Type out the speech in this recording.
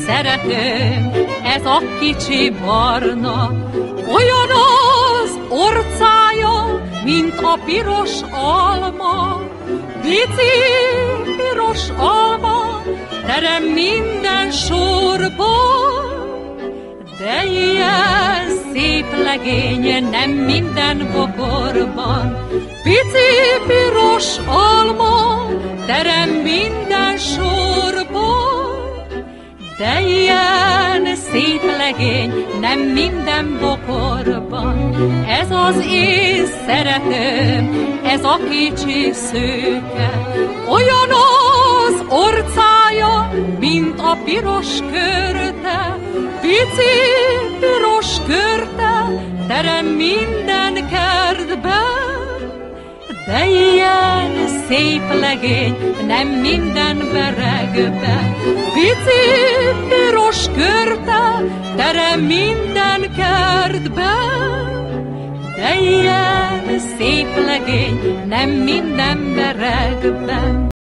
szeretőm, ez a kicsi barna, olyan az orcája, mint a piros alma. Pici piros alma, terem minden sorban, de ilyen szép legény nem minden bokorban. Pici piros alma, terem minden sorban, de ilyen szép legény nem minden bokorban. Ez az én szeretőm, ez a kicsi szőke, olyan az orcája, mint a piros körte. Pici piros körte, terem minden kertben, de ilyen szép legény nem minden beregben. Pici piros körte, terem minden kertben, de ilyen szép legény nem minden beregben.